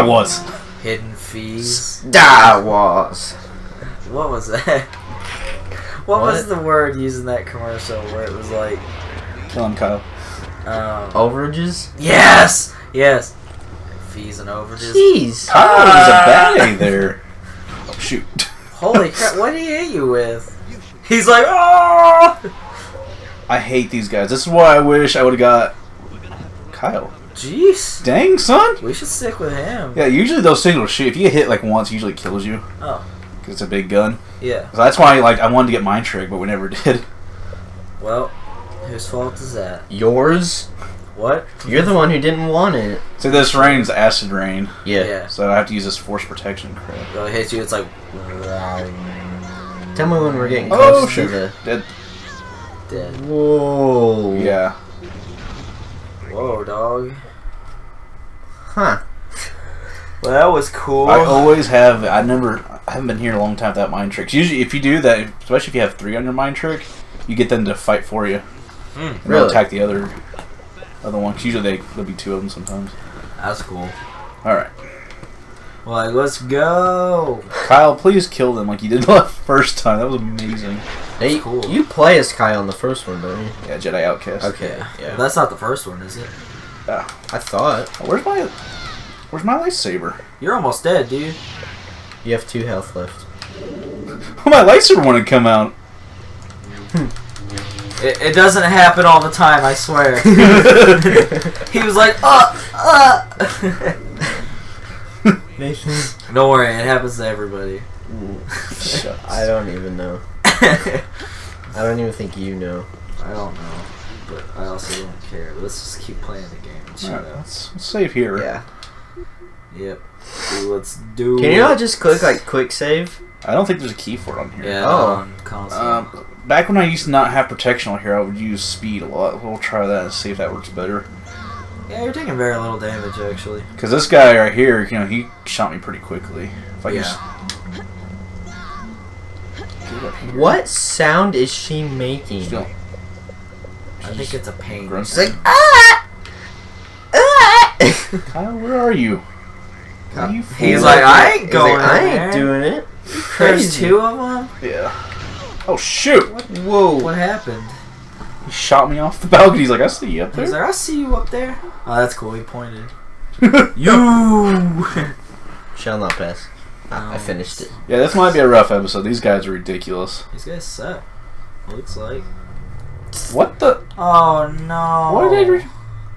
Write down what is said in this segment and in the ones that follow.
Star Wars. Hidden Fees. Star Wars. What was that? What was the word used in that commercial where it was like... Kill him, Kyle. Overages? Yes! Yes. Fees and overages. Jeez. Kyle was a baddie there. Oh, shoot. Holy crap, what did he hit you with? He's like, oh! I hate these guys. This is why I wish I would have got Kyle. Jeez. Dang, son. We should stick with him. Yeah, usually those things will shoot. If you get hit like once, it usually kills you. Oh. Because it's a big gun. Yeah. So that's why I wanted to get Mind Trick, but we never did. Well, whose fault is that? Yours? What? You're the one who didn't want it. So this rain's acid rain. Yeah. So I have to use this force protection crap. So it hits you, it's like... Tell me when we're getting close to the... Dead. Dead. Whoa. Yeah. Whoa, dog. Huh. Well, that was cool. I always have... I haven't been here a long time without Mind Tricks. Usually, if you do that, especially if you have 3 on your Mind Trick, you get them to fight for you. And they'll attack the other one. Usually there'll be 2 of them sometimes. That's cool. Alright. Well, let's go. Kyle, please kill them like you did the first time. That was amazing. Hey, cool. You play as Kyle in the first one, don't you? Yeah, Jedi Outcast. Okay. Yeah. Well, that's not the first one, is it? Yeah. I thought. Oh, where's my lightsaber? You're almost dead, dude. You have 2 health left. Oh, my lightsaber wanted to come out. It doesn't happen all the time, I swear. He was like, Nathan. Don't worry, it happens to everybody. I don't even know. I don't even think you know. I don't know, but I also don't care. Let's just keep playing the game. And Alright, let's save here. Yeah. Yep. Let's do Can you not just click like quick save? I don't think there's a key for it on here. Yeah, Oh. on console. Back when I used to not have protection on here, I would use speed a lot. We'll try that and see if that works better. Yeah, you're taking very little damage, actually. Because this guy right here, you know, he shot me pretty quickly. If I just get up here. What sound is she making? Still. I think it's a pain. Grunt. She's like, ah! Ah! Kyle, where are you? Are you He's fool? like, I ain't He's going like, I there. ain't doing it. There's Crazy. 2 of them? Yeah. Oh, shoot! Whoa. What happened? He shot me off the balcony. He's like, I see you up He's there. like, I see you up there. Oh, that's cool. He pointed. You! Shall not pass. I finished it. Yeah, this might be a rough episode. These guys are ridiculous. These guys suck. Looks like. What the? Oh, no. What did they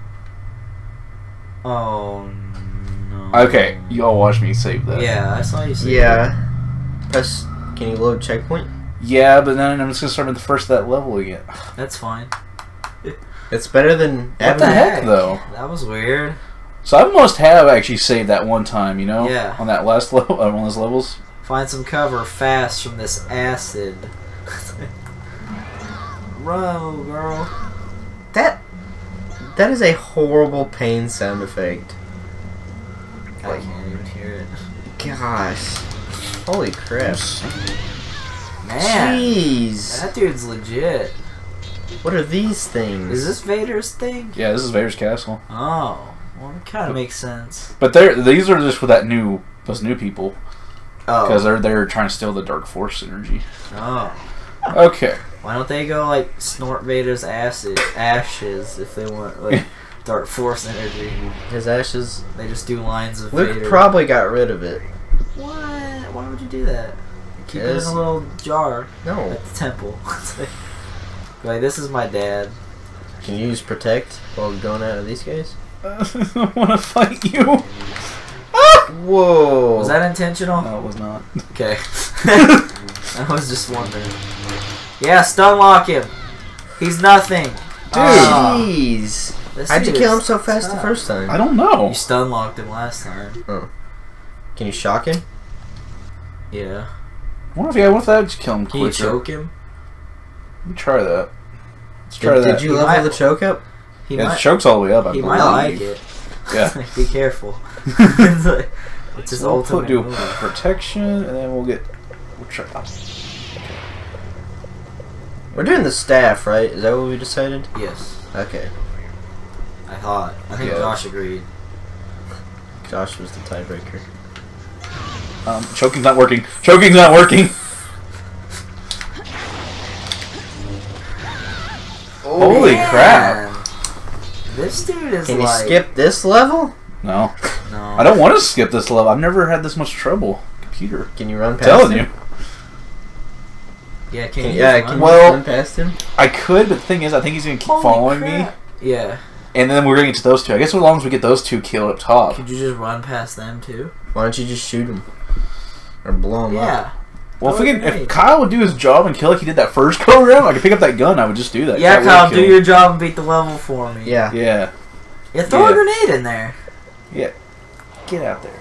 Oh, no. Okay, you all watch me save that. Yeah, I saw you say Yeah. Press. Can you load checkpoint? Yeah, but then I'm just gonna start at the first of that level again. That's fine. It's better than What the heck, though? That was weird. So I must have actually saved that one time, you know? Yeah. On that last level, one of those levels. Find some cover fast from this acid. Row, girl. That is a horrible pain sound effect. I can't even hear it. Gosh. Holy crap. Man, Jeez. that dude's legit. What are these things? Is this Vader's thing? Yeah, this is Vader's castle. Oh, well, it kind of makes sense. But these are just for those new people. Because they're trying to steal the Dark Force energy. Oh. Okay. Why don't they go like snort Vader's ashes if they want like Dark Force energy? His ashes. They just do lines of Luke Vader. probably got rid of it. What? Why would you do that? Keep it in Because- a little jar No. at the temple. Like, this is my dad. Can you use protect while going out of these guys? I want to fight you. Whoa. Was that intentional? No, it was not. Okay. I was just wondering. Yeah, stun lock him. He's nothing. Jeez. This How'd you dude kill him is so fast the tough. first time? I don't know. You stun locked him last time. Oh. Can you shock him? Yeah. What if that would kill him Can you quicker? choke him? Let me try that. Let's try that. Did you He level might- the choke up? He Yeah, the might. choke's all the way up. I He believe. might like it. Yeah. Be careful. It's his So we'll ultimate do move. protection, and then we'll try. We're doing the staff, right? Is that what we decided? Yes. Okay. I thought. I think Yeah. Josh agreed. Josh was the tiebreaker. Choking's not working. Choking's not working. Holy crap! This dude is Can you skip this level? No. No. I don't want to skip this level. I've never had this much trouble. Computer. Can you run past telling him? you. Yeah, can you run past him? I could, but the thing is, I think he's going to keep following me. Yeah. And then we're going to get to those two. I guess as long as we get those two killed up top. Could you just run past them too? Why don't you just shoot him? Or blow him up? Yeah. Well, if Kyle would do his job and kill like he did that first go around, I could pick up that gun. I would just do that. Yeah, Kyle, do your job and beat the level for me. Yeah. Yeah. Yeah, throw a grenade in there. Yeah. Get out there.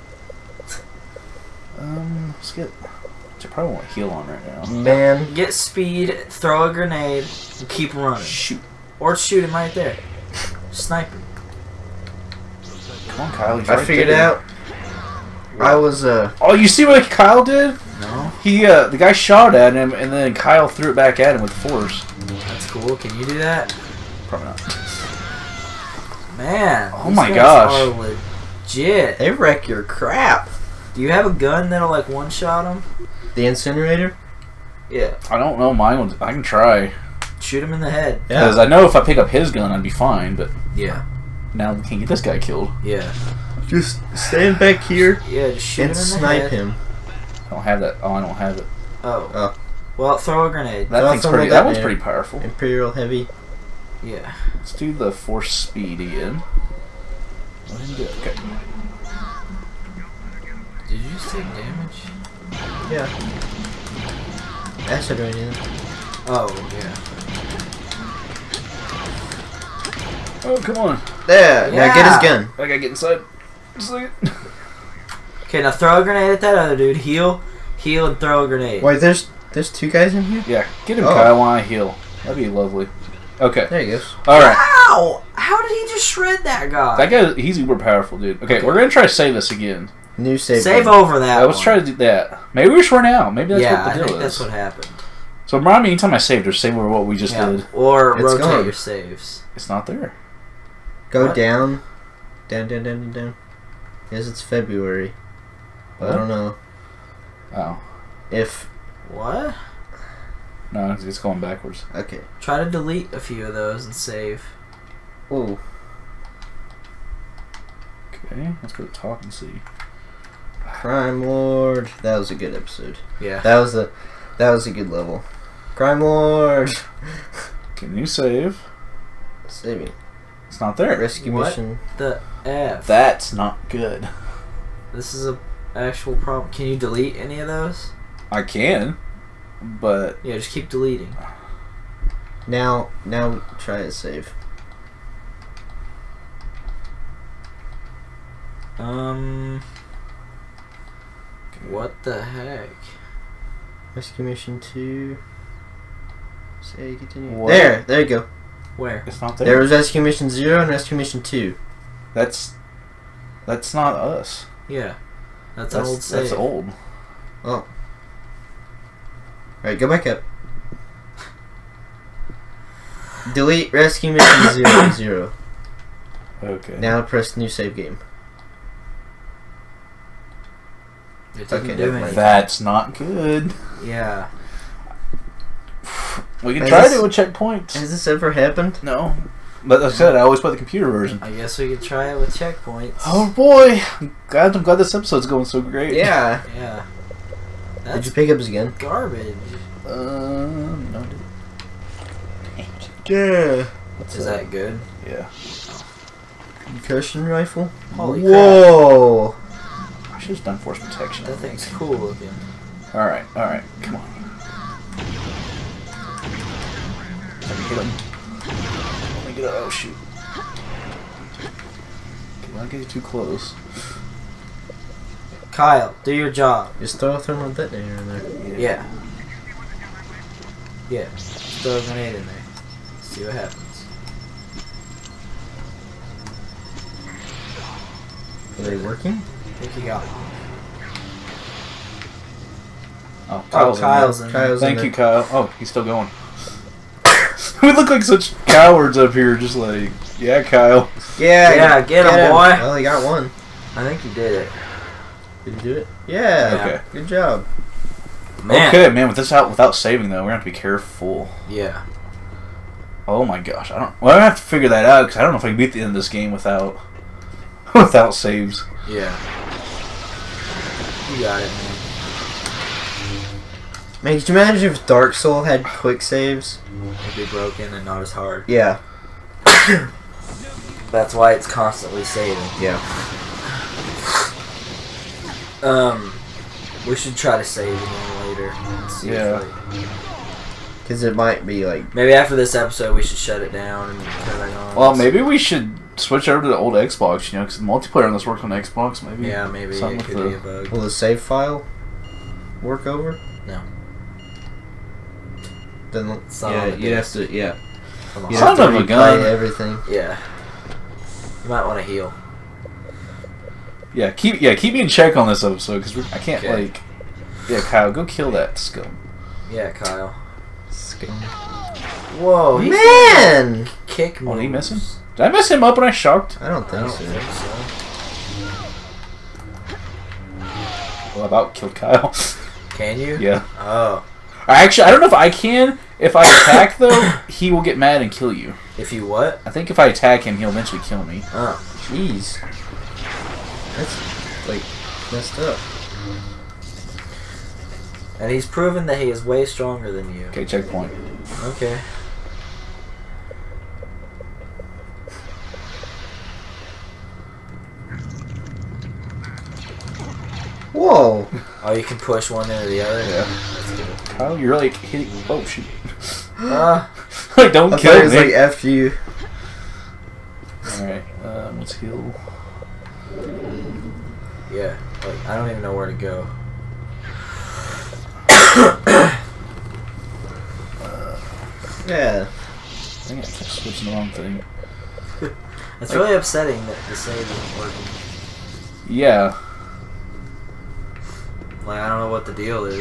Let's get... I probably want to heal on right now. Man. Get speed, throw a grenade, and keep running. Shoot. Or shoot him right there. Sniper. Come on, Kyle. I figured it out. I was, Oh, you see what Kyle did? No. He, the guy shot at him, and then Kyle threw it back at him with force. That's cool. Can you do that? Probably not. Man. Oh my gosh. Are legit. They wreck your crap. Do you have a gun that'll, like, one-shot him? The incinerator? Yeah. I don't know. Mine. I can try. Shoot him in the head. Yeah. Because I know if I pick up his gun, I'd be fine, but Yeah. now we can't get this guy killed. Yeah. Just stand back here Yeah, just shoot and him in the snipe head. him. I don't have that. Oh, I don't have it. Oh. Well, throw a grenade. That thing's pretty. That one's pretty powerful. Imperial heavy. Yeah. Let's do the force speed again. Let him do it. Okay. Did you just take damage? Yeah. Acid right in. Oh, yeah. Oh, come on. There. Yeah. Now get his gun. I gotta get inside. Just a second. Okay, now throw a grenade at that other dude. Heal, and throw a grenade. Wait, there's two guys in here? Yeah, get him, Kyle, while I heal. That'd be lovely. Okay. There he goes. Alright. Wow! How did he just shred that guy? That guy, he's uber powerful, dude. Okay, we're gonna try to save this again. New save. Save game. over that. Let's try to do that. Maybe we just run out. Maybe that's yeah, what the I deal think is. that's what happened. So remind me anytime I saved or save over what we just did. Or It's rotate gone. your saves. It's not there. Go What? down. Down. Yes, it's February. But I don't know Oh. if... What? No, it's going backwards. Okay. Try to delete a few of those and save. Ooh. Okay, let's go to talk and see. Crime Lord. That was a good episode. Yeah. That was a good level. Crime Lord. Can you save? Saving. It's not there. Rescue What? mission. The F. That's not good. This is a actual problem. Can you delete any of those? I can, but Yeah, just keep deleting. Now try to save. What the heck? Rescue mission 2. Say continue. What? There you go. Where? it's not there. There was Rescue Mission 0 and Rescue Mission 2. That's not us. Yeah. That's an old save. That's old. Oh. Alright, go back up. Delete Rescue Mission 0. Okay. Now press new save game. It didn't Okay, do never mind. anything. That's not good. Yeah. We can Has try this- to do a checkpoint. Has this ever happened? No. But like I said, I always play the computer version. I guess we could try it with checkpoints. Oh boy. I'm glad this episode's going so great. Yeah. Yeah. Did That's you pick up his gun? garbage. No. Yeah. Is that good? Yeah. Concussion rifle? Holy crap. Whoa. I should have done force protection. That thing's cool looking. Alright, come on. Let me hit him. Let me get up. Oh shoot. Okay, don't get too close. Kyle, do your job. Just throw a thermal detonator in there. Yeah. Yeah. Just throw a grenade in there. See what happens. Are they working? I think you got one. Oh, Kyle's in there. Kyle's in Thank there. you, Kyle. Oh, he's still going. We look like such cowards up here, just like, yeah, Kyle. Yeah, Yeah, get him, boy. Well, he got one. I think you did it. Did you do it? Yeah. Okay. Good job. Man. Okay, man. With this out without saving though, we're gonna have to be careful. Yeah. Oh my gosh, I don't. Well, I have to figure that out because I don't know if I can beat the end of this game without without saves. Yeah. You got it, man. Man, could you imagine if Dark Soul had quick saves? It'd be broken and not as hard. Yeah. That's why it's constantly saving. Yeah. We should try to save again later. And see Yeah. Because it might be like... Maybe after this episode we should shut it down and turn it on. Well, maybe we should switch over to the old Xbox, you know, because the multiplayer on this works on Xbox, maybe. Yeah, maybe something it could with be a bug. Will the save file work over? No. Then, It's not yeah, on the you'd have disc. to, yeah. Come on. You'd have to Son of a replay gun. everything. Yeah. You might want to heal. Yeah, keep me in check on this episode, because I can't, Okay. like... Yeah, Kyle, go kill that scum. Yeah, Kyle. Scum. Whoa, he's Man! kick moves. Oh, did he miss him? Did I mess him up when I shocked? I don't I think don't so. think so. Well, I about killed Kyle. Can you? Yeah. Oh. I don't know if I can. If I attack, though, he will get mad and kill you. If you what? I think if I attack him, he'll eventually kill me. Oh. Jeez. That's, like, messed up. And he's proven that he is way stronger than you. Okay, checkpoint. Okay. Whoa! Oh, you can push one into the other? Yeah. That's good. Kyle, you're like hitting... Oh, shoot. Ah. Like, don't I thought kill it me. was like after you. Alright, let's heal. Yeah. Like, I don't even know where to go. I Yeah. think I kept switching the wrong thing. It's really upsetting that the save isn't working. Yeah. Like, I don't know what the deal is.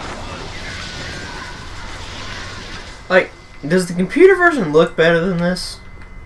Like, does the computer version look better than this?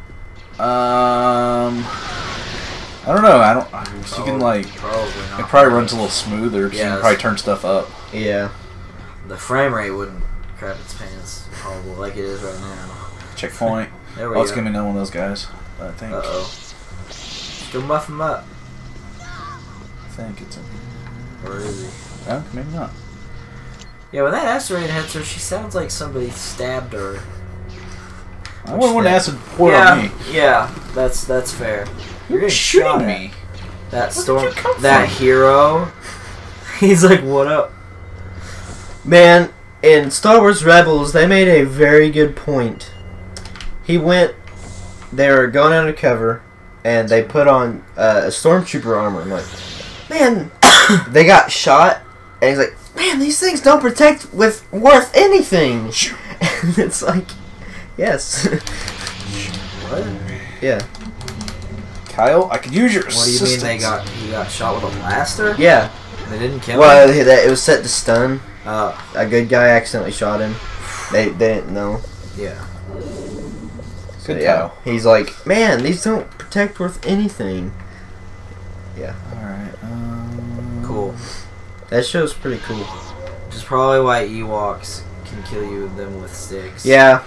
I don't know. I don't... You can, like... Probably not. It probably runs a little smoother, because you Yeah, can probably turn stuff up. Yeah. The frame rate wouldn't crap its pants, probably, like it is right now. Checkpoint. There we Oh, it's go. gonna be another one of those guys, I think. Uh-oh. Go muff him up. I think it's in here. Or is he? Oh, maybe not. Yeah, when that asteroid hits her, she sounds like somebody stabbed her. I wouldn't want to acid pour yeah, on me. Yeah, that's fair. You're You're getting shooting shot at. me. That Where storm, did you come that from? hero. He's like, what up? Man, in Star Wars Rebels, they made a very good point. They were going undercover, and they put on a stormtrooper armor. I'm like, man, they got shot, and he's like, man, these things don't protect with worth anything. And it's like, yes. What? Yeah. Kyle, I could use your What do you assistance. mean he got shot with a blaster? Yeah. They didn't kill Well, him? it was set to stun. Oh, A good guy accidentally shot him. They didn't know. yeah. So, Good yeah. Kyle. He's like, man, these don't protect worth anything. Yeah. Alright, Cool. That show's pretty cool. Which is probably why Ewoks can kill you them with sticks. Yeah.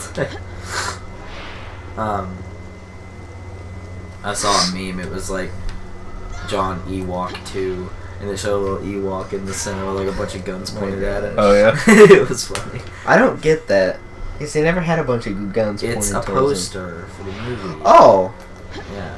I saw a meme. It was like John Ewok 2, and it showed a little Ewok in the center with like a bunch of guns pointed at it. Oh, yeah? It was funny. I don't get that. Because they never had a bunch of guns It's a pointed towards him. poster for the movie. Oh! Yeah.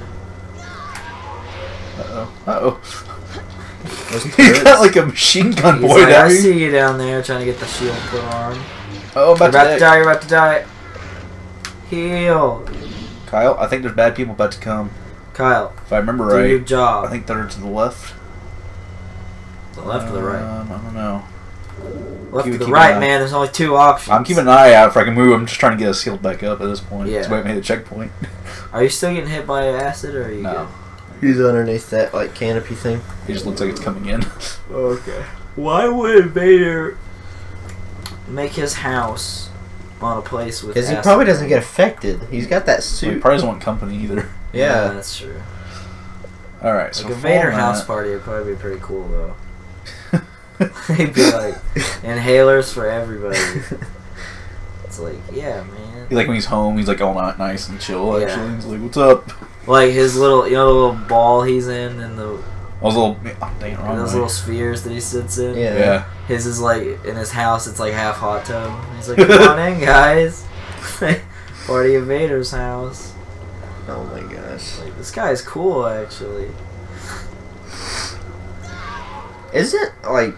Uh-oh. Uh-oh. Those He's turrets. got like a machine gun He's boy like, down I here. see you down there trying to get the shield put on. Oh, You're about about to to die, you're about to die. Heal. Kyle, I think there's bad people about to come. Kyle, If I remember do right, your job. I think they're to the left. The left or the right? I don't know. Left keep or the an right, eye. man. There's only two options. I'm keeping an eye out if I can move. I'm just trying to get us healed back up at this point. Yeah. That's why I made a checkpoint. Are you still getting hit by acid, or are you No. He's underneath that, like, canopy thing. It just looks like it's coming in. good? Okay. Why would Vader make his house on a place with Because he acid? probably doesn't get affected. He's got that So he suit. probably doesn't want company either. Yeah. That's true. Alright, Like so a Vader format. house party would probably be pretty cool though. They'd be like inhalers for everybody. It's like, yeah, man. Like when he's home, he's like all not nice and chill. Yeah. Actually, he's like, "What's up?" Like his little, the little ball he's in, and those little, dang, wrong those way. little spheres that he sits in. Yeah. His is like in his house. It's like half hot tub. He's like, "Come on in, guys. Party at Vader's house." Oh my gosh. Like, this guy's cool, actually. Isn't like.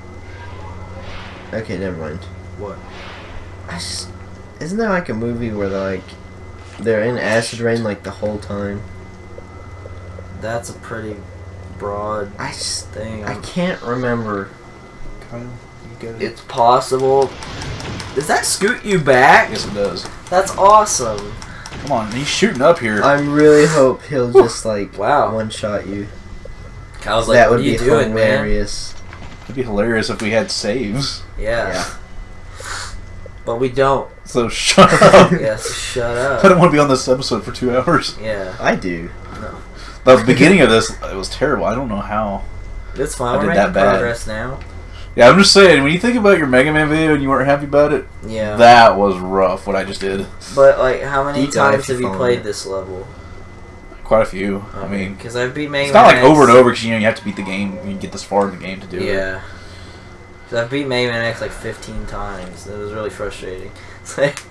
Okay, never mind. What? Isn't there like a movie where they're in acid rain like the whole time? That's a pretty broad thing. I can't remember. Kyle, you get it. It's possible. Does that scoot you back? Yes, it does. That's awesome. Come on, he's shooting up here. I really hope he'll just like Wow. one shot you. Kyle's like, That what would are you be doing, hilarious. It'd be hilarious if we had saves. man? Yeah. Yeah. But we don't. So shut up. Yeah, so shut I up. don't want to be on this episode for 2 hours. Yeah. I do. No. The beginning of this, it was terrible. I don't know how. It's fine. I We're did making that bad. progress now. Yeah, I'm just saying, when you think about your Mega Man video and you weren't happy about it, Yeah. that was rough, what I just did. But, like, how many Deep dive times if have you you follow played it. this level? Quite a few. I mean, Because I've beat Mega it's Man not like X. over and over because you have to beat the game. You get this far in the game to do it. Yeah. 'Cause I've beat Mega Man X like 15 times. It was really frustrating. It's like,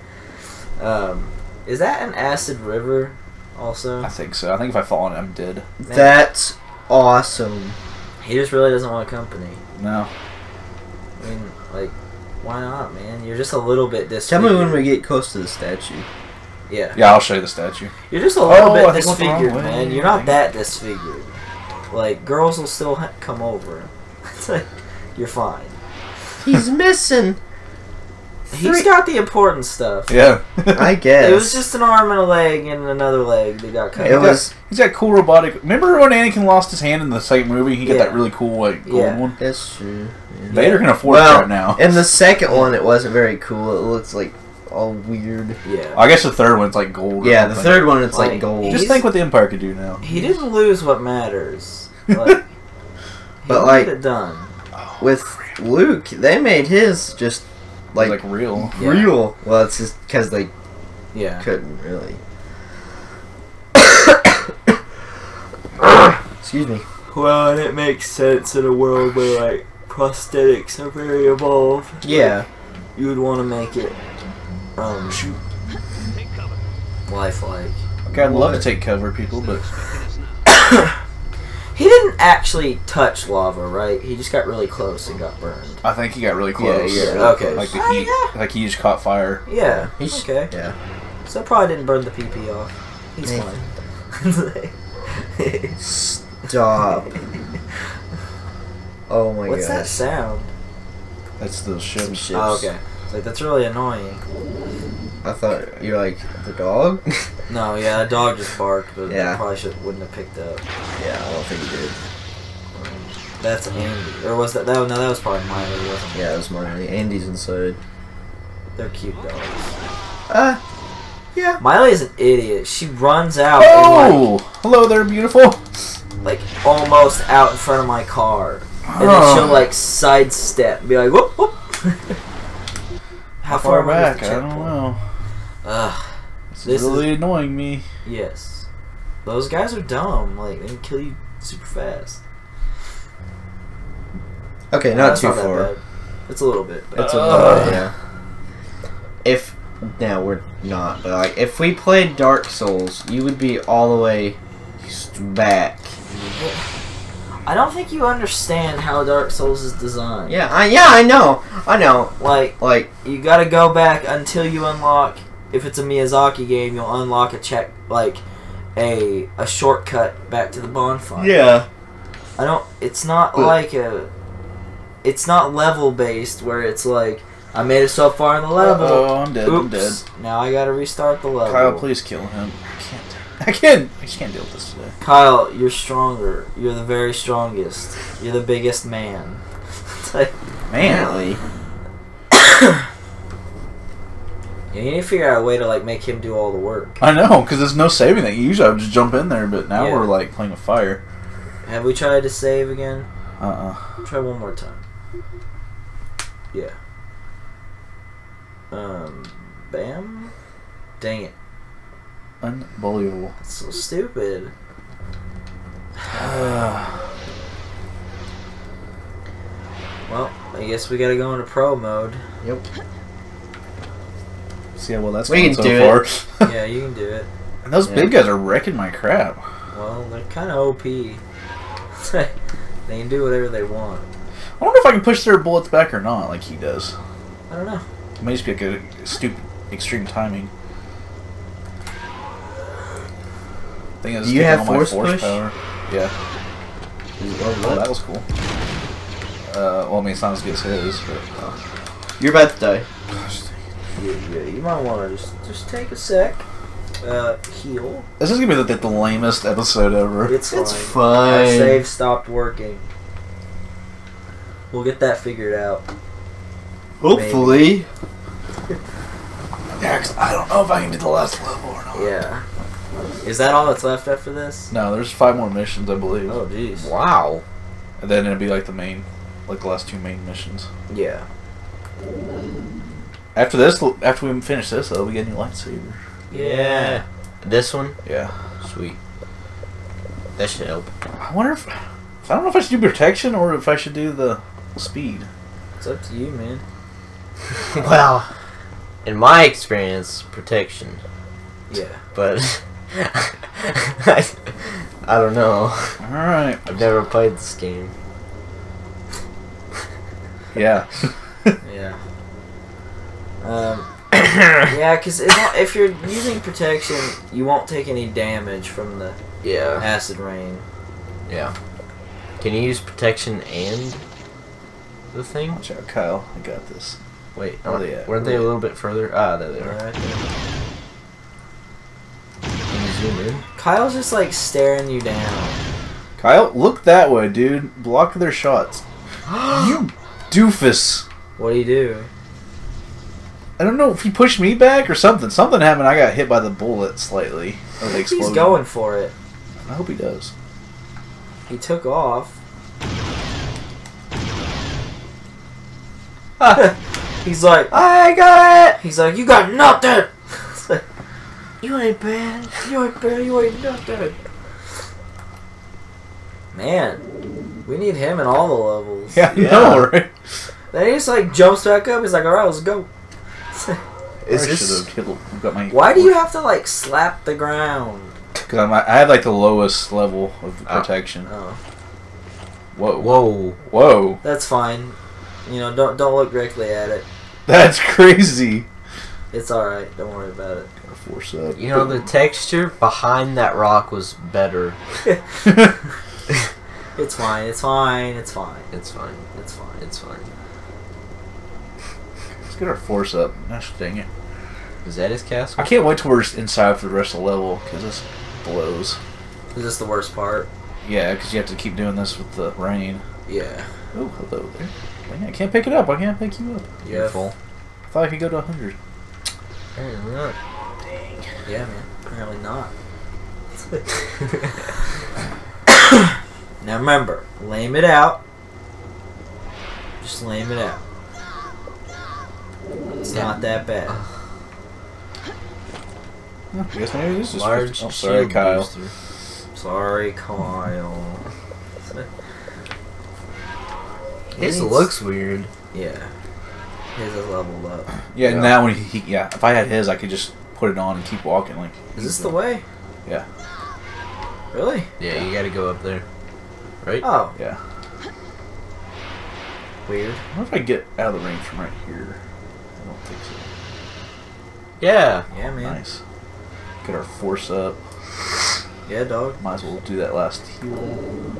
is that an acid river also? I think so. I think if I fall in it, I'm dead. Man, That's awesome. he just really doesn't want company. No. I mean, like, why not, man? You're just a little bit Tell disfigured. me when we get close to the statue. Yeah. Yeah, I'll show you the statue. You're just a little Oh, bit I think I went the wrong disfigured, way. man. You're not that disfigured. Like, girls will still come over. It's like, you're fine. He's missing. He's got the important stuff. Yeah. I guess. It was just an arm and a leg and another leg that got cut It off. was. He's got cool robotic. Remember when Anakin lost his hand in the second movie? He got Yeah. that really cool, like, gold Yeah. one. That's true. Yeah. Vader can afford Well, that now. in the second one, it wasn't very cool. It looks like all weird. Yeah. I guess the third one's like gold. or Yeah, the something. third one, it's Like, like gold. Just think what the Empire could do now. He didn't lose what matters. Like, But, he like- got it done. With Luke, they made his just like real. Yeah. real. Well, it's just because they Yeah. couldn't really. Excuse me. Well, and it makes sense in a world where, like, prosthetics are very evolved. Yeah. You would want to make it, Shoot. lifelike. Okay, I'd love to take cover, people, but He didn't actually touch lava, right? He just got really close and got burned. I think he got really close. yeah, okay. Like the Oh, heat, yeah. like he just caught fire. Yeah. He's Okay. Yeah. So it probably didn't burn the PP off. He's Hey. fine. Stop. Oh my What's that gosh. sound? That's those Some ships. ships. Oh, okay. It's like, that's really annoying. I thought you were like the dog. No, yeah, a dog just barked, but Yeah. probably wouldn't have picked up. Yeah, I don't think he did. That's Andy. Or was that? No, that was probably Miley, wasn't it? Yeah, it was mine. Andy's inside. They're cute dogs. Yeah. Miley's an idiot. She runs out and, Oh, hello there, beautiful. like almost out in front of my car. And then she'll like sidestep and be like, whoop, whoop. How far away is back? the I don't checkpoint? know. Ugh. It's This really annoying me. Yes. Those guys are dumb. Like, they can kill you super fast. Okay, not That's too that far. bad. It's a little bit. But It's a little, yeah. If no, we're not. But like, if we played Dark Souls, you would be all the way back. I don't think you understand how Dark Souls is designed. Yeah, I know. Like, you gotta go back until you unlock. If it's a Miyazaki game, you'll unlock a shortcut back to the bonfire. Yeah. It's not like it's not level based where it's like, I made it so far in the level. Oh, I'm dead. Oops. I'm dead. Now I gotta restart the level. Kyle, please kill him. I can't deal with this today. Kyle, you're stronger. You're the very strongest. You're the biggest man. It's like, Manly. you need to figure out a way to like make him do all the work. I know, because there's no saving that. Usually I would just jump in there, but now Yeah. we're like playing with fire. Have we tried to save again? Uh-uh. Try one more time. Yeah. Bam. Dang it. Unbelievable. That's so stupid. Well, I guess we gotta go into pro mode. Yep. See how well that's We going can so do far. Yeah, you can do it. And those big guys are wrecking my crap. Well, they're kind of OP. They can do whatever they want. I wonder if I can push their bullets back or not, like he does. I don't know. It may just be like a stupid, extreme timing. Thing is, Do you have all my force push? power. Yeah. Oh, that was cool. Well, I mean, it's not as good as his, but... You're about to die. Yeah, you might want to just take a sec. Heal. This is gonna be the lamest episode ever. It's It's fine. fine. Our save stopped working. We'll get that figured out. Hopefully. Yeah, 'cause I don't know if I can do the last level or not. Yeah. Is that all that's left after this? No, there's 5 more missions, I believe. Oh, jeez. Wow. And then it'll be like the main, like the last 2 main missions. Yeah. After this, after we finish this, though, we get a new lightsaber. Yeah. This one? Yeah. Sweet. That should help. I wonder if... I don't know if I should do protection or if I should do the speed. It's up to you, man. Well, in my experience, protection. Yeah. But I don't know. Alright. I've never played this game. Yeah. Yeah. Yeah, because if you're using protection, you won't take any damage from the Yeah. acid rain. Yeah. Can you use protection and the thing? Watch out, Kyle. I got this. Wait, Where are they at? weren't they a little bit further? Ah, there they are. Right there. Can you zoom in? Kyle's just like staring you down. Kyle, look that way, dude. Block their shots. You doofus. What do you do? I don't know if he pushed me back or something. Something happened. I got hit by the bullet slightly. Or the explosion. He's going for it. I hope he does. He took off. He's like, I got it! he's like, you got nothing. You ain't bad. You ain't bad. You ain't nothing. Man, we need him in all the levels. Yeah, I know, right? Then he just like jumps back up. He's like, all right, let's go. Is I this... should have killed. Got my. Why do you have to like slap the ground? Because I have like the lowest level of protection. Oh, Whoa. Whoa. Whoa. that's fine. You know, don't look directly at it. That's crazy. It's all right. Don't worry about it. Gotta force up. You know, the texture behind that rock was better. It's fine. It's fine. It's fine. It's fine. It's fine. It's fine. Let's get our force up. Gosh dang it. Is that his castle? I can't wait till we're inside for the rest of the level because this blows. Is this the worst part? Yeah, because you have to keep doing this with the rain. Yeah. Oh, hello there. Dang, I can't pick it up. I can't pick you up. Yeah. You're full. I thought I could go to 100. Apparently not. Dang. Yeah, man. Apparently not. Now remember, lame it out. Just lame it out. It's not that bad. I guess maybe this is Large oh, sorry, shield Kyle. booster. Sorry, Kyle. His looks weird. Yeah. His is leveled up. Yeah, Yeah. now when yeah, if I had his, I could just put it on and keep walking. Like, Is this the way? Yeah. Really? Yeah, you gotta go up there. Right? Oh, Yeah. weird. I wonder if I can get out of the range from right here. I don't think so. Yeah. Yeah, man. Nice. Get our force up. Yeah, dog. Might as well do that last heal.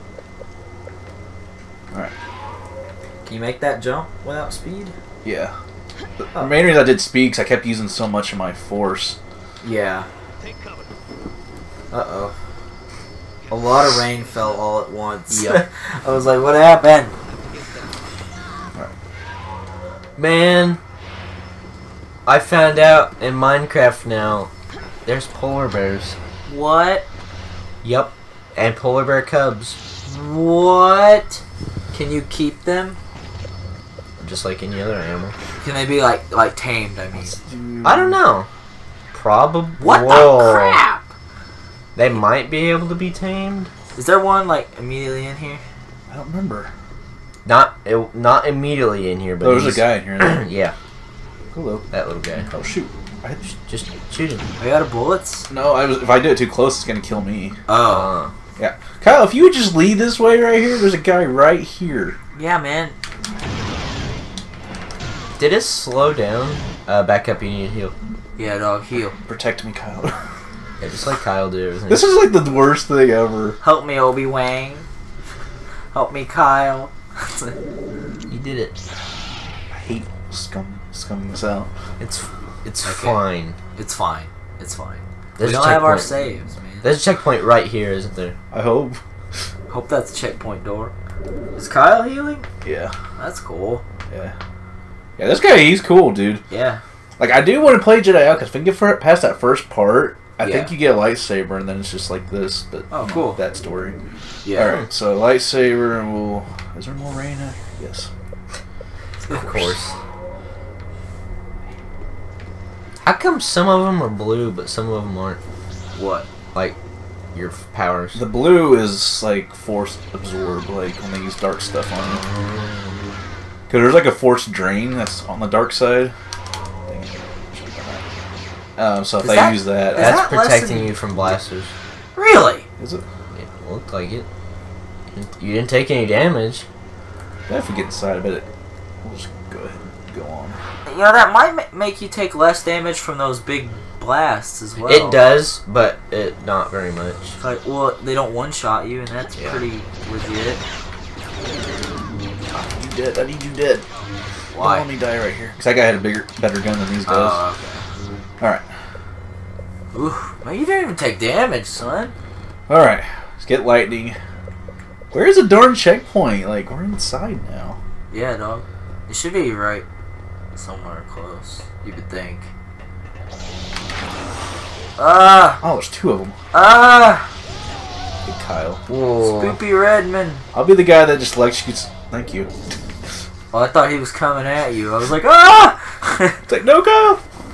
Alright. Can you make that jump without speed? Yeah. The Oh. main reason I did speed 'cause I kept using so much of my force. Yeah. Uh-oh. A lot of rain fell all at once. Yep. I was like, what happened? Man, I found out in Minecraft now, there's polar bears. What? Yup. And polar bear cubs. What? Can you keep them? Just like any other animal. Can they be like tamed? I mean, I don't know. Probably. What the crap? They might be able to be tamed. Is there one like immediately in here? I don't remember. Not immediately in here, but there's a guy in here. Though. Yeah. Hello. That little guy. Oh shoot! Just shoot him. Are you out of bullets? No, if I do it too close, it's gonna kill me. Oh. Yeah. Kyle, if you would just lead this way right here, there's a guy right here. Yeah, man. Did it slow down? Back up, you need to heal. Yeah, dog, heal. Protect me, Kyle. Yeah, just like Kyle did everything. This is like the worst thing ever. Help me, Obi-Wan. Help me, Kyle. You did it. I hate scumming this out. It's Okay. fine. It's fine. It's fine. There's We a don't have our checkpoint. saves, man. There's a checkpoint right here, isn't there? I hope. Hope that's a checkpoint door. Is Kyle healing? Yeah. That's cool. Yeah. Yeah, this guy, he's cool, dude. Yeah. Like, I do want to play Jedi out, because if we can get past that first part, I Yeah. think you get a lightsaber, and then it's just like this, but Oh, cool. that story. Yeah. Alright, so lightsaber, and we'll... Is there more rain out here? Yes. Of course. How come some of them are blue, but some of them aren't? What? Like, your powers. The blue is, like, force absorb, like, when they use dark stuff on you. Because there's, like, a force drain that's on the dark side. So if they use that... is That's that protecting lesson- you from blasters. Really? Is it? It looked like it. You didn't take any damage. If we get inside of it, we'll just go ahead and go on. You know, that might make you take less damage from those big blasts as well. It does, but not very much. It's like, well, they don't one-shot you, and that's pretty legit. I need you dead. I need you dead. Why? Don't let me die right here. Because that guy had a better gun than these guys. Oh, okay. Alright. Ooh, man, you didn't even take damage, son. Alright. Let's get lightning. Where's the darn checkpoint? Like, we're inside now. Yeah, dog. It should be right somewhere close, you would think. Oh, there's two of them. Good Kyle. Whoa. Spoopy Redman. I'll be the guy that just electrocutes. Thank you. Oh, I thought he was coming at you. I was like, ah! It's like, no, Kyle!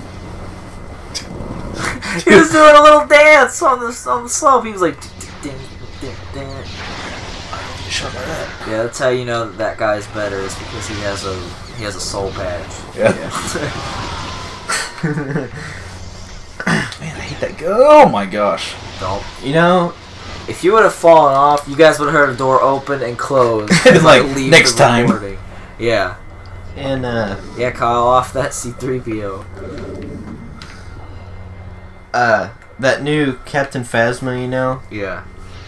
He was doing a little dance on the slope. He was like, Shut my head. yeah, that's how you know that guy's better. Is because he has a soul patch. Yeah. Man, I hate that. Oh my gosh. Don't. You know, If you would have fallen off, you guys would have heard a door open and close. And, Like, leave next the time. recording. Yeah. and Yeah, Kyle, off that C-3PO. that new Captain Phasma, you know, Yeah.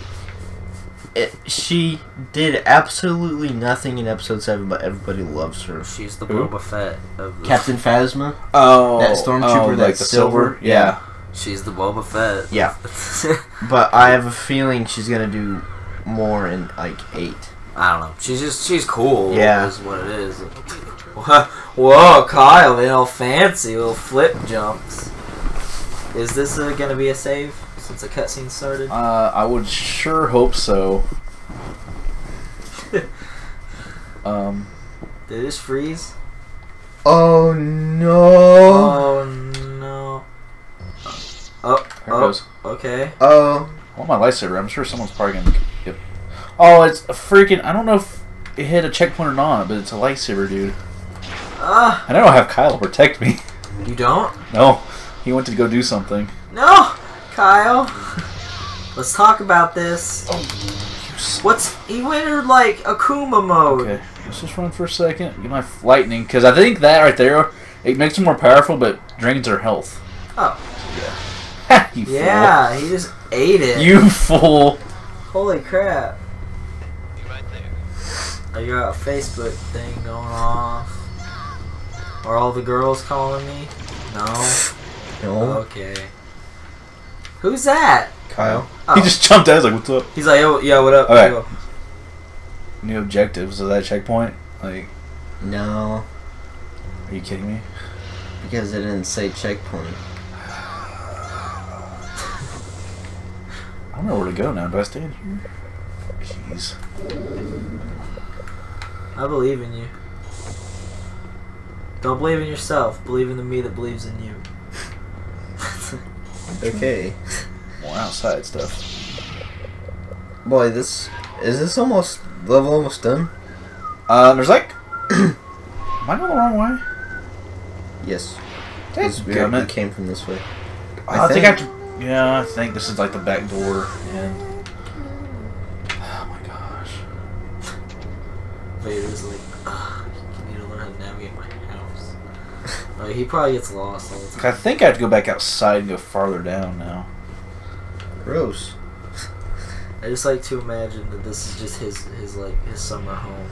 she did absolutely nothing in episode 7, but everybody loves her. She's the Who? Boba Fett of the... Captain Phasma? Oh. That stormtrooper, like that's the silver? Yeah. She's the Boba Fett. Yeah. But I have a feeling she's gonna do more in like 8. I don't know. She's cool. Yeah. Is what it is. Whoa, Kyle, they all fancy little flip jumps. Is this gonna be a save since the cutscene started? I would sure hope so. Did this freeze? Oh no! Oh no. Oh, There it goes. okay. Oh. I want my lightsaber. I'm sure someone's probably gonna. Yep. Oh, it's a freaking. I don't know if it hit a checkpoint or not, but it's a lightsaber, dude. Ah, And I don't have Kyle protect me. you don't? No, he went to go do something. No, Kyle. Let's talk about this. He went in like Akuma mode. Okay, let's just run for a second. Get my lightning, because I think that right there, it makes him more powerful, but drains their health. Oh. Ha! You Yeah, he just ate it. fool. You fool. Holy crap. I got a Facebook thing going off. Are all the girls calling me? No. No. Okay. Who's that? Kyle. Oh. He just jumped out. I was like, what's up? He's like, yo, yeah, what up? Okay. Yo. New objectives. Is that checkpoint? Like, No. are you kidding me? Because it didn't say checkpoint. don't know where to go now. Do I stand here? Jeez. I believe in you. Don't believe in yourself. Believe in the me that believes in you. Okay. More outside stuff. Boy, is this almost level almost done? There's like. Am I going the wrong way? Yes. We came from this way. I think I have to. Yeah, I think this is like the back door. And oh my gosh. Vader's like, you need to learn how to navigate my house. Like, he probably gets lost all the time. I think I have to go back outside and go farther down now. Gross. I just like to imagine that this is just his summer home.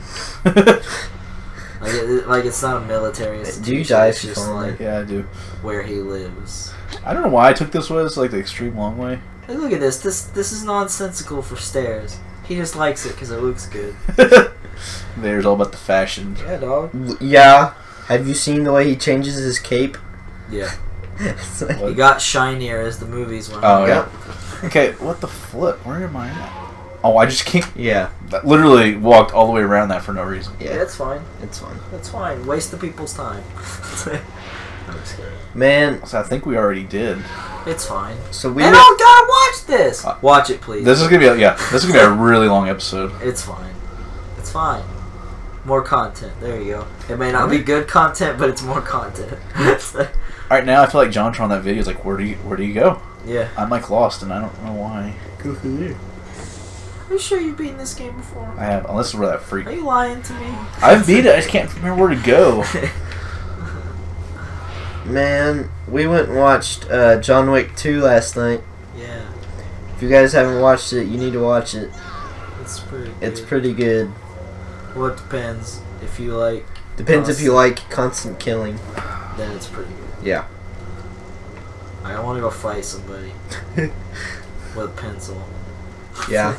like it's not a military institution. Do you die it's if you just fall in like Yeah, I do. where he lives. I don't know why I took this way. It's like the extreme long way. Hey, look at this. This is nonsensical for stairs. He just likes it because it looks good. Vader's all about the fashion. Yeah, dog. Yeah. Have you seen the way he changes his cape? Yeah. Like, He got shinier as the movies went Oh on. yeah. Okay, what the flip? Where am I at? Oh, I just can't. yeah. I literally walked all the way around that for no reason. Yeah, it's fine. It's fun. It's fine. Waste the people's time. I'm just kidding. Man, So I think we already did. It's fine. so we I don't gotta watch this. Watch it, please. This is gonna be this is gonna be a really long episode. It's fine. It's fine. More content. There you go. It may not be good content, but it's more content. All right, now I feel like Jontron on that video is like, where do you go? Yeah. I'm like lost, and I don't know why. Go through there. Are you sure you've beaten this game before? I have, unless it's where that freak. Are you lying to me? I've beat it. I just can't remember where to go. Man, we went and watched John Wick 2 last night. Yeah. If you guys haven't watched it, you need to watch it. It's pretty good. It's pretty good. Well, it depends. If you like... Depends if you like constant killing. Then it's pretty good. Yeah. I want to go fight somebody. With a pencil. Yeah.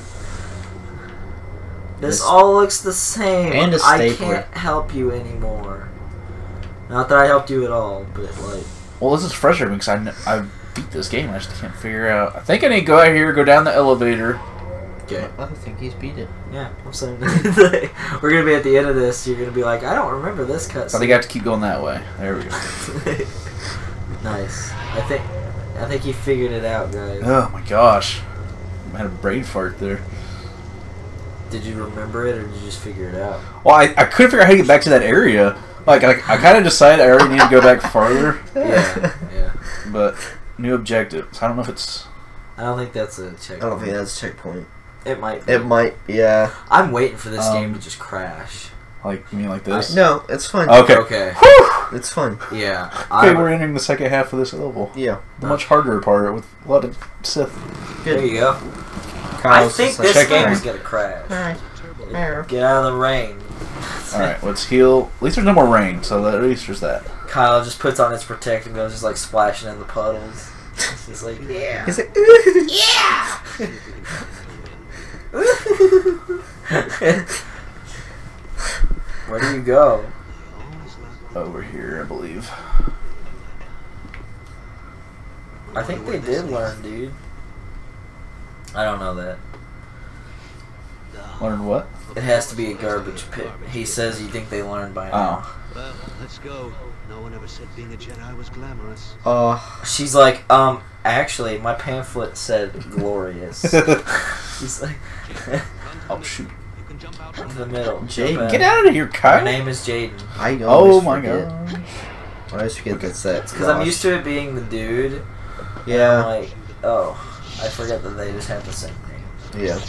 This all looks the same. And a I stapler. can't help you anymore. Not that I helped you at all, but like... Well, this is frustrating because I beat this game. I just can't figure out. I think I need to go out here, go down the elevator. Okay. I think he's beat it. Yeah, I'm saying we're gonna be at the end of this. You're gonna be like, I don't remember this cutscene. I think I have to keep going that way. There we go. Nice. I think he figured it out, guys. Oh my gosh, I had a brain fart there. Did you remember it, or did you just figure it out? Well, I couldn't figure out how to get back to that area. Like I kind of decided I already need to go back farther. Yeah. But new objectives. I don't know if it's. I don't think that's a checkpoint. I don't think that's a checkpoint. It might be. It might, yeah. I'm waiting for this game to just crash. Like, you mean like this? No, it's fun. Okay. Okay. Whew! It's fun. Yeah. Okay, we're entering the second half of this level. Yeah. The much harder part with a lot of Sith. There you go. Kyle's I think just like, this game check is gonna crash. Alright. Get out of the rain. Alright, let's heal. At least there's no more rain, so at least there's that. Kyle just puts on his protective gloves, just like splashing in the puddles. It's just like, yeah. He's like, Yeah! Where do you go? Over here, I believe. I think they did learn, dude. I don't know that. Learn what? It has to be a garbage pit. He says you think they learned by now. Oh. Well, let's go. No one ever said being a Jedi was glamorous. She's like, actually, my pamphlet said glorious. She's like, Oh, shoot. into the middle. Jaden, Get out of here, Kyle. Her name is Jaden. I Oh always my forget. gosh. I always forget that's that. Because I'm used to it being the dude. Yeah. I'm like, oh, I forget that they just have the same name. Yeah.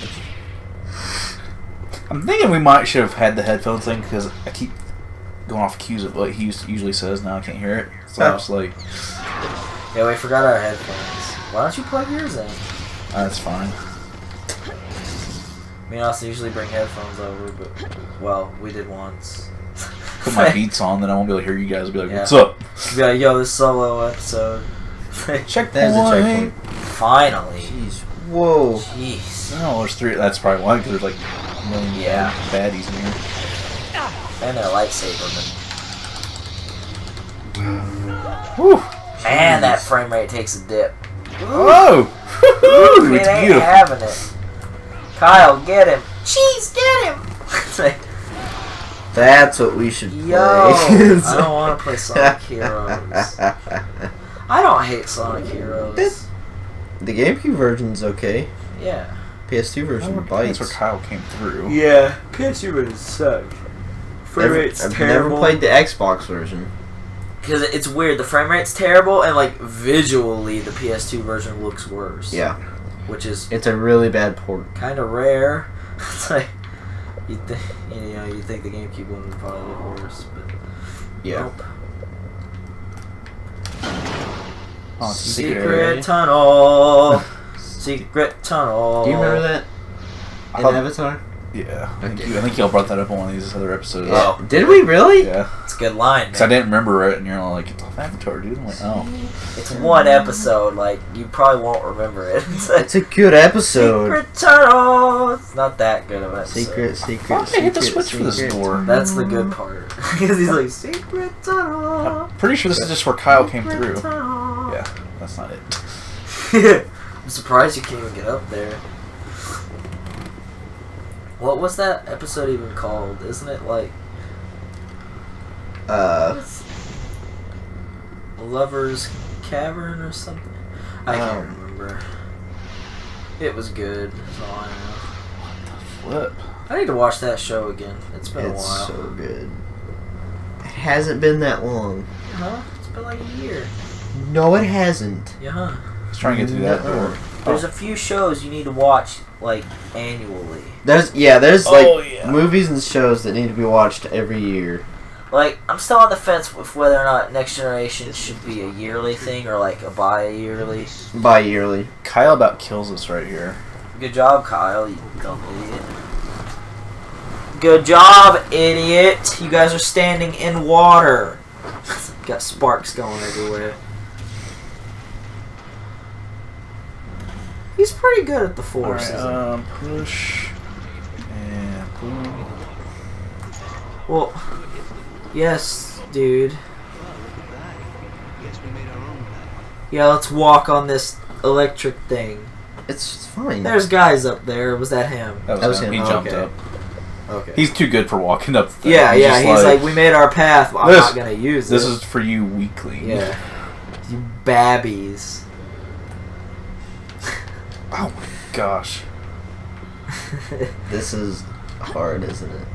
I'm thinking we might should have had the headphones thing because I keep going off cues of what he usually says. Now I can't hear it. So I was like, Yeah, we forgot our headphones. Why don't you plug yours in? that's fine. Me and Austin usually bring headphones over, but, well, we did once. Put my beats on, then I won't be able to hear you guys. I'll be like, Yeah. what's up? Be like, yo, this solo episode. Checkpoint. There's a checkpoint. Finally. Jeez. Whoa. Jeez. No, there's three. That's probably one because there's like a million Yeah. baddies in here. And they're lightsabermen. Whew. Man, that frame rate takes a dip. Oh! Ooh, it's it ain't beautiful. having it. Kyle, get him. Cheese, get him. That's what we should play. Yo, I don't want to play Sonic Heroes. I don't hate Sonic Heroes. The GameCube version's okay. Yeah. PS2 version bites. That's where Kyle came through. Yeah. PS2 version sucks. Frame rate's I've terrible. never played the Xbox version. Because it's weird. The frame rate's terrible, and like visually, the PS2 version looks worse. Yeah. Which is It's a really bad port. kind of rare. It's like you think the GameCube one would probably look worse, but Yeah. nope. Oh, it's a Secret tunnel. Secret tunnel. Do you remember that? I In thought- Avatar? Yeah. I Okay. think y'all brought that up on one of these other episodes. Oh. Did we really? Yeah. It's a good line, Because I man. didn't remember it, and you're all like, it's off Avatar, dude. I'm like, oh. It's one episode. Like you probably won't remember it. It's like, It's a good episode. Secret tunnel. It's not that good of an episode. Secret. Why did I hit the switch for this door? That's the good part. Because he's like, secret tunnel. I'm pretty sure this is just where Kyle came secret through. tunnel." Yeah, that's not it. I'm surprised you can't even get up there. What was that episode even called? Isn't it like Lover's Cavern or something? I can't remember. It was good. That's all I know. Flip. I need to watch that show again. It's been a It's while. so good. It hasn't been that long. Huh? It's been like a year. No, it hasn't. Yeah. He's trying to get through that Never. door. There's a few shows you need to watch like annually. There's Oh, like yeah. movies and shows that need to be watched every year. Like, I'm still on the fence with whether or not Next Generation should be a yearly thing or like a bi-yearly. Bi-yearly. Kyle about kills us right here. Good job, Kyle, you dumb idiot. Good job, idiot. You guys are standing in water. Got sparks going everywhere. He's pretty good at the force, Alright, isn't he? push. And boom. Well, yes, dude. Guess we made our own path. Yeah, let's walk on this electric thing. It's fine. There's guys up there. Was that him? That was him. He Oh, jumped okay. up. Okay. He's too good for walking up the thing. Yeah, yeah. just He's like, we made our path, but I'm This- not gonna use This it. is for you weakling. Yeah. You babbies. Oh my gosh. This is hard, isn't it?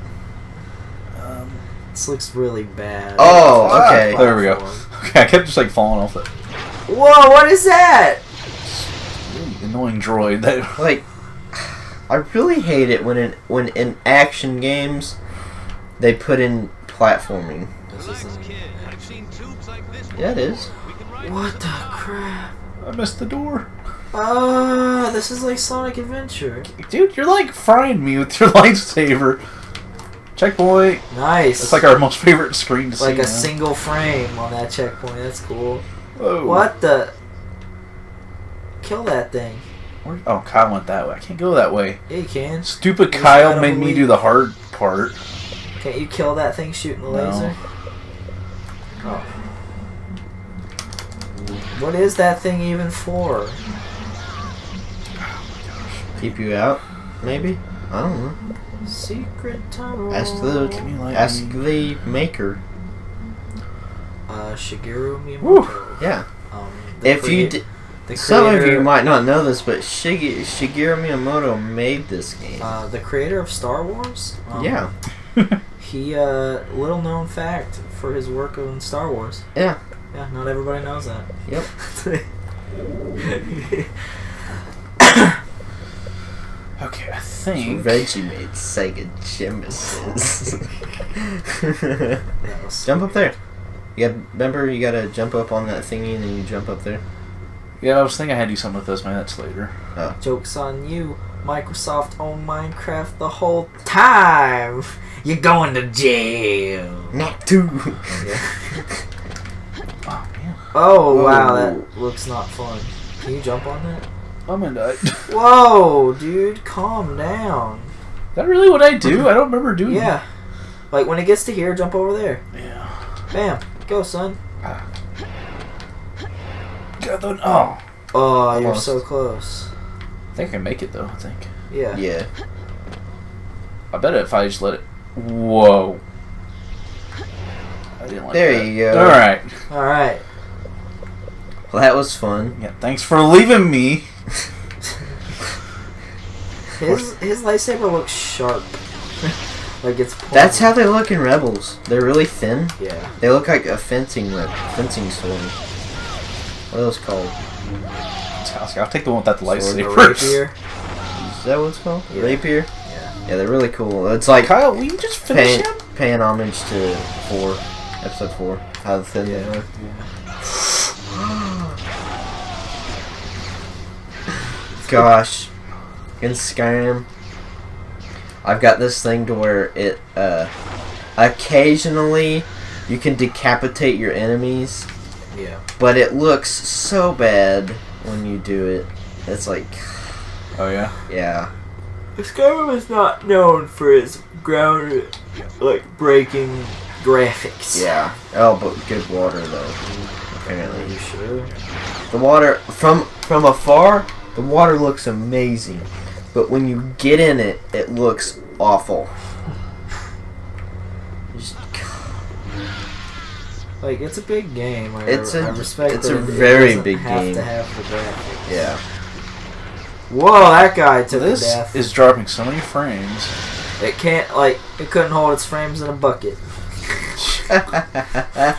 This looks really bad. Oh, okay. There we go. Okay, I kept just like falling off that Whoa, what is that? really annoying droid. That Like, I really hate it when in action games they put in platforming. Relax, kid. I've seen tubes like this. Yeah, it is. We can ride What the crap? I missed the door. This is like Sonic Adventure. Dude, you're like frying me with your lightsaber. Checkpoint. Nice. It's like our most favorite screen to see. like a man. single frame on that checkpoint. That's cool. Whoa. What the? Kill that thing. Oh, Kyle went that way. I can't go that way. Yeah, you can. Stupid Just Kyle gotta made me believe- do the hard part. Can't you kill that thing shooting the No. laser? Oh. What is that thing even for? Keep you out, maybe? I don't know. Secret tunnel. Ask Can you light the maker. Shigeru Woo. Miyamoto. Yeah. The If you creator- the some of you creator- might not know this, but Shigeru Miyamoto made this game. the creator of Star Wars. Yeah. He little known fact for his work on Star Wars. Yeah. Yeah, not everybody knows that. Yep. Okay, I think. Reggie made Sega Genesis. That was Jump up there. Remember, you gotta jump up on that thingy and then you jump up there. Yeah, I was thinking I had to do something with this. Maybe that's later. Joke's on you. Microsoft owned Minecraft the whole time. You're going to jail. Not two. Oh man, Oh, wow, Whoa. that looks not fun. Can you jump on that? I'm gonna die. Is Whoa, dude, calm down. that really what I do? I don't remember doing. Yeah. Like, when it gets to here, jump over there. Yeah. Bam. Go, son. God, oh. Oh, you're Almost. so close. I think I can make it though. I think. Yeah. Yeah. I bet if I just let it. Whoa. I didn't like There that. you go. All right. All right. Well, that was fun. Yeah. Thanks for leaving me. His lightsaber looks sharp. Like it's. Pointy. That's how they look in Rebels. They're really thin. Yeah. They look like a fencing sword. What are those called? I'll take the one without the A lightsaber. rapier. Is that what it's called? Yeah. Rapier? Yeah. Yeah, they're really cool. It's like Kyle, will you just finish him? paying homage to episode 4. How thin they Yeah. are. Gosh. In Skyrim, I've got this thing to where it, occasionally you can decapitate your enemies, Yeah. but it looks so bad when you do it. It's like, Oh yeah. yeah. Skyrim is not known for its ground, like breaking graphics. Yeah. Oh, but good water though. Are Apparently. you sure? The water from afar, the water looks amazing, but when you get in it, it looks awful. Just, Like it's a big game. Like, It's I a- respect it's that a it very doesn't big have game. to have the graphics. yeah. Whoa, that guy took a This death. is dropping so many frames. It can't like it couldn't hold its frames in a bucket. That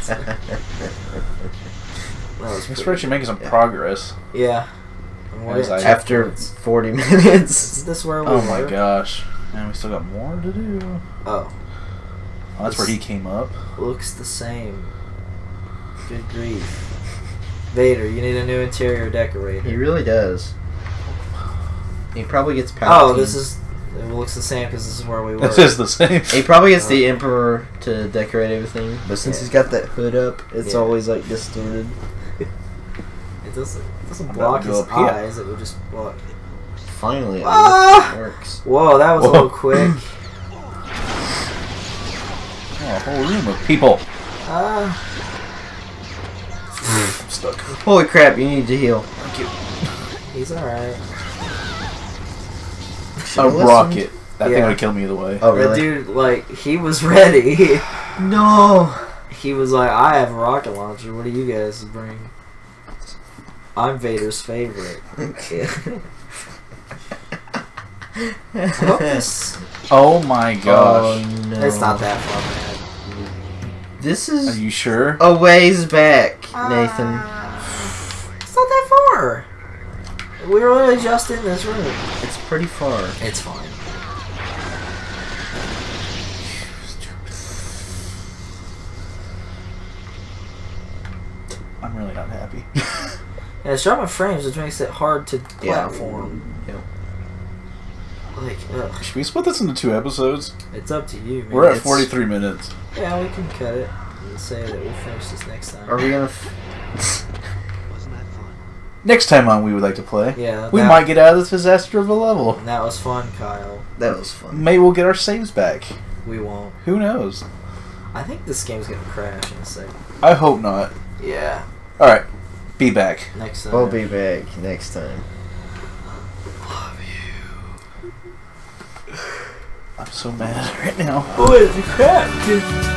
was It's pretty- actually making some progress. Yeah. And we're As at I- After checkpoints. 40 minutes. Is this where we Oh my were? gosh. And we still got more to do. Oh, Oh, that's where he came up. looks the same. Good grief. Vader, you need a new interior decorator. He really does. He probably gets Oh, Palpatine. this is. It looks the same because this is where we were. This is the same. He probably gets the Emperor to decorate everything, but since Yeah. he's got that hood up, it's Yeah. always like distorted. It doesn't I'm block about to his go up here. eyes. It would just block. Finally, Ah! it works. Whoa, that was a Whoa. little quick. Oh, a whole room of people. Ah. I'm stuck. Holy crap! You need to heal. Thank you. He's alright. A Should've listened. rocket. That thing Yeah. would have killed me either way. Oh The really? dude, like, he was ready. No. He was like, I have a rocket launcher. What do you guys bring? I'm Vader's favorite. I hope this. Oh my gosh. Oh no. It's not that far, This Are is you sure? a ways back, man. Nathan. It's not that far. We were literally just in this room. It's pretty far. It's fine. I'm really not happy. Yeah, it's dropping frames, which makes it hard to Yeah. platform. Yeah. Like, ugh. Should we split this into 2 episodes? It's up to you, man. We're at It's- 43 minutes. Yeah, we can cut it and say that we'll finish this next time. Are we gonna? Wasn't that fun? Next time on We Would Like to Play, Yeah, we that- might get out of this disaster of a level. And that was fun, Kyle. That was fun. Maybe we'll get our saves back. We won't. Who knows? I think this game's gonna crash in a second. I hope not. Yeah. Alright, be back. Next time. We'll be back next time. I'm so mad right now. Holy crap, dude.